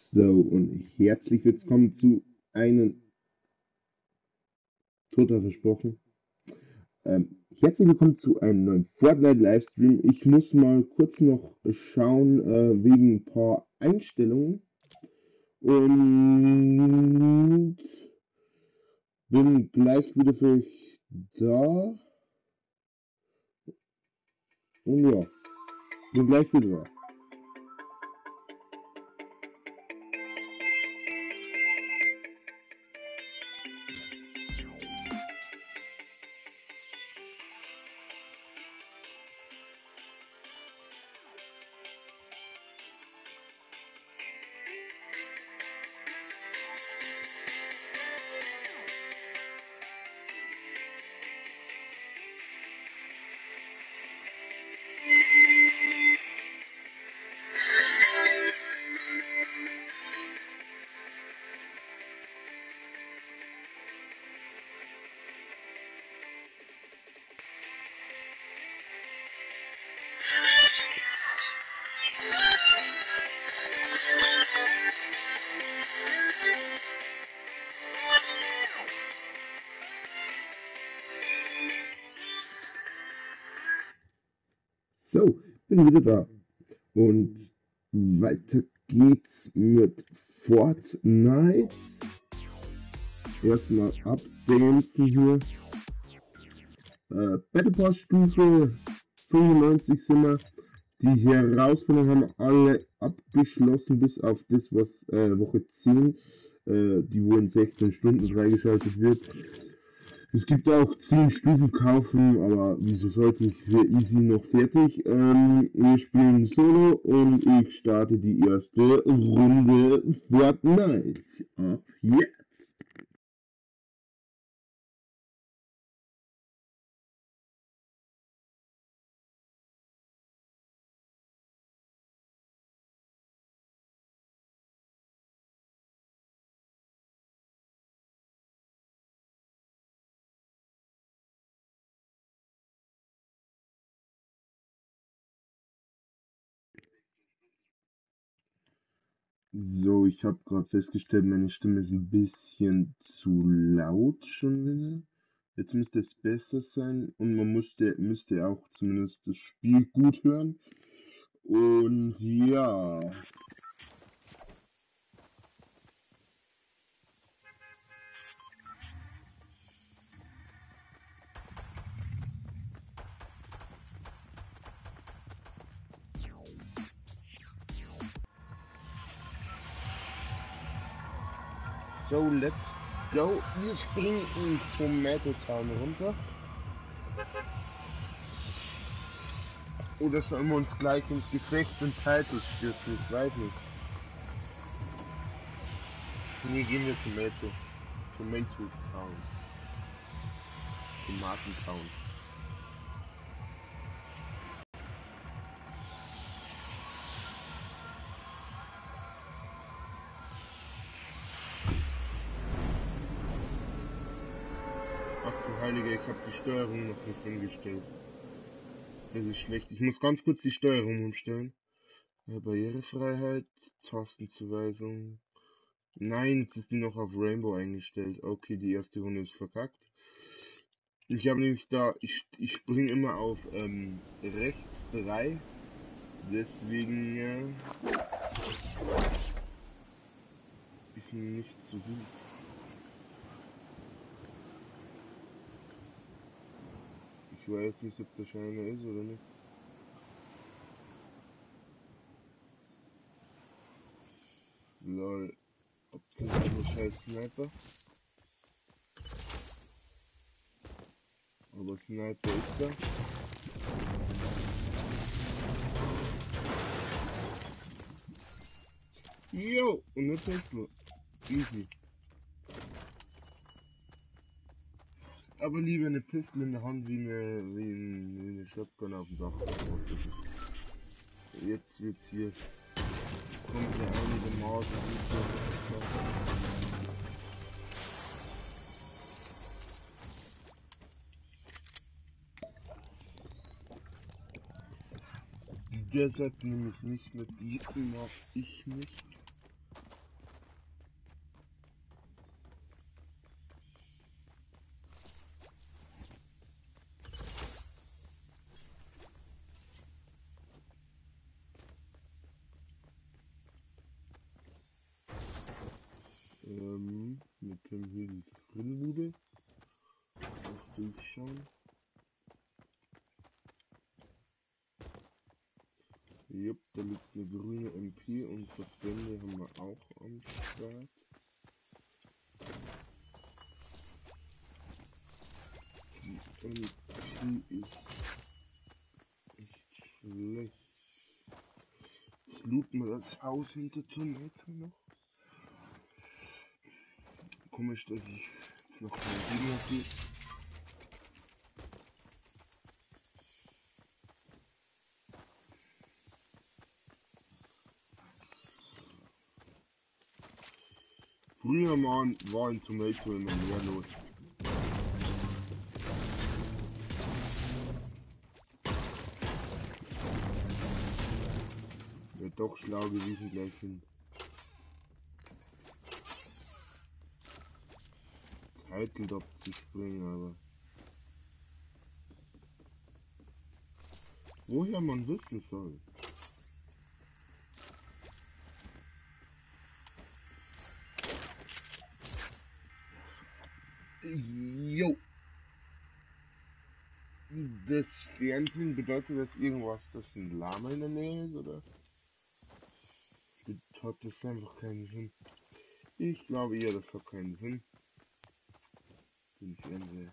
So, und herzlich willkommen zu einem Toter versprochen. Herzlich willkommen zu einem neuen Fortnite-Livestream. Ich muss mal kurz noch schauen, wegen ein paar Einstellungen. Und bin gleich wieder für euch da. Und ja, bin gleich wieder da. So, bin wieder da. Und weiter geht's mit Fortnite. Erstmal abdancen hier. Battle Pass Stufe 95 sind wir. Die Herausforderungen haben alle abgeschlossen, bis auf das, was Woche 10, die wo in 16 Stunden freigeschaltet wird. Es gibt auch 10 Stufen kaufen, aber wieso sollte ich für easy noch fertig? Wir spielen Solo und ich starte die erste Runde Fortnite. Ab jetzt! So, ich habe gerade festgestellt, meine Stimme ist ein bisschen zu laut schon wieder. Jetzt müsste es besser sein und man müsste auch zumindest das Spiel gut hören. Und ja, so let's go. Wir springen in Tomato Town runter. Oder sollen wir uns gleich ins Gefecht und Titles stürzen? Ich weiß nicht. Nee, gehen wir Tomato. Tomato Town. Tomaten Town. Ach du Heilige, ich habe die Steuerung noch nicht umgestellt. Das ist schlecht. Ich muss ganz kurz die Steuerung umstellen. Barrierefreiheit, Tastenzuweisung. Nein, jetzt ist die noch auf Rainbow eingestellt. Okay, die erste Runde ist verkackt. Ich habe nämlich da, ich springe immer auf rechts 3. Deswegen ist nicht so gut. Ich weiß nicht, ob der Scheiner ist oder nicht. Lol. Ob das ein scheiß Sniper? Aber Sniper ist da. Jo, und eine Tesla. Easy. Aber lieber eine Pistole in der Hand wie eine Shotgun auf dem Dach. Jetzt wird's hier. Jetzt kommt ja einigermaßen gut. Die Desert nehme ich nicht mit, die mag ich nicht. Mit dem hier die Grillbude. Auf durchschauen. Jupp, da liegt eine grüne MP und Verbände haben wir auch am Start. Die MP ist echt schlecht. Jetzt looten wir das Haus hinter Tomato noch. Komisch, dass ich jetzt noch kein Video sehe. Früher war in Tomato immer mehr los. Wäre doch schlau gewesen gleich hin. Title Top zu springen, aber woher man wissen soll. Jo. Das Fernsehen bedeutet das irgendwas, dass ein Lama in der Nähe ist, oder? Hat das einfach keinen Sinn. Ich glaube eher, das hat keinen Sinn. Den Fernseher.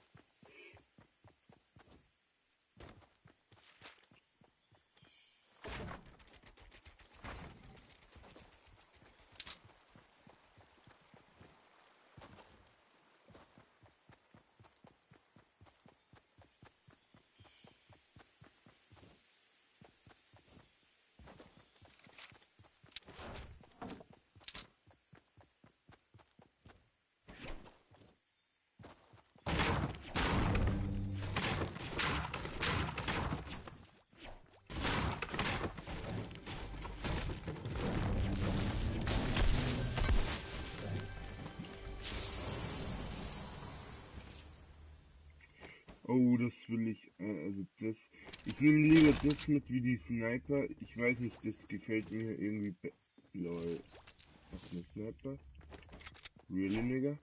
Oh, das will ich, also das, ich nehme lieber das mit wie die Sniper, ich weiß nicht, das gefällt mir irgendwie, lol, was eine Sniper, really nigga,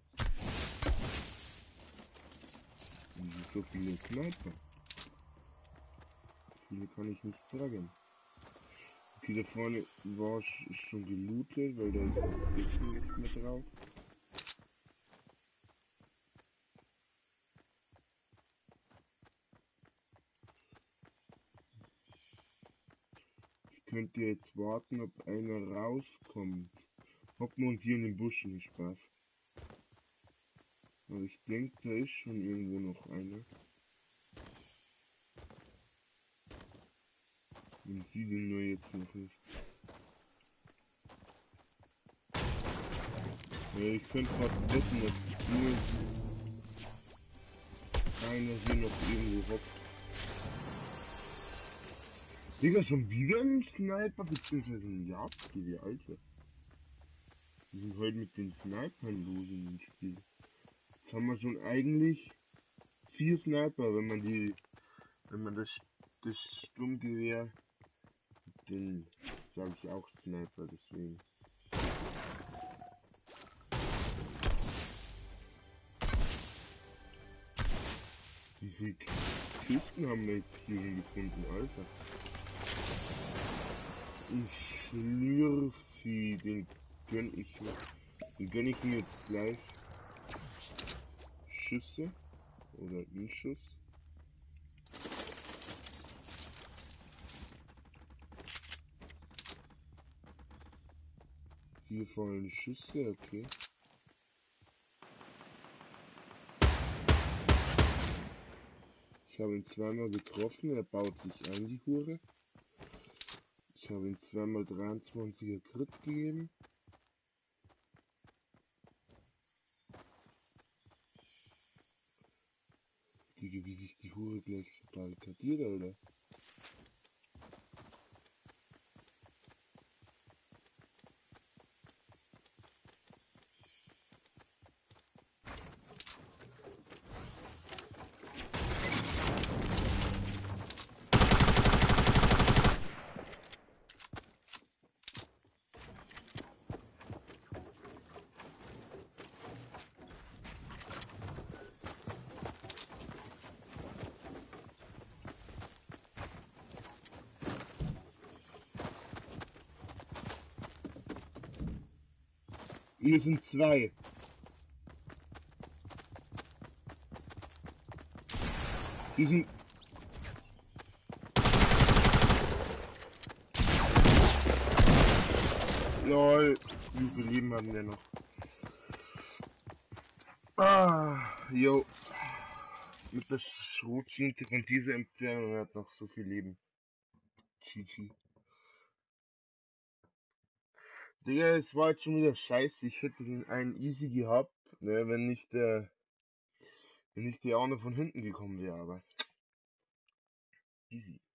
wieso so viele Sniper, so viele kann ich nicht tragen. Okay, da vorne war schon gelootet, weil da ist ein bisschen nicht mehr drauf. Könnt ihr jetzt warten, ob einer rauskommt. Hocken wir uns hier in den Buschen, nicht Spaß. Aber ich denke, da ist schon irgendwo noch einer. Und sie den nur jetzt noch nicht. Ja, ich könnte fast wetten, dass hier einer hier noch irgendwo hockt. Digga, schon wieder ein Sniper bzw. ein Jagdgewehr, Alter. Wir sind heute mit den Snipern los in dem Spiel. Jetzt haben wir schon eigentlich 4 Sniper, wenn man das Sturmgewehr, den sage ich auch Sniper, deswegen. Wie viele Kisten haben wir jetzt hier gefunden, Alter? Ein Schlürfi, den gönn ich mir jetzt gleich. Schüsse oder einen Schuss. Hier fallen Schüsse, okay. Ich habe ihn zweimal getroffen, er baut sich ein, die Hure. Ich habe ihm zweimal 23er Crit gegeben. Wie sich die Hure gleich verbarrikadiert, Alter. Hier sind zwei. Die sind... Lol. Wie viel Leben haben wir noch? Jo. Mit der Schrotflinte von dieser Entfernung hat noch so viel Leben. GG. Digga, es war jetzt schon wieder scheiße. Ich hätte den einen easy gehabt, ne, wenn nicht der Wenn nicht die auch noch von hinten gekommen wäre, aber easy.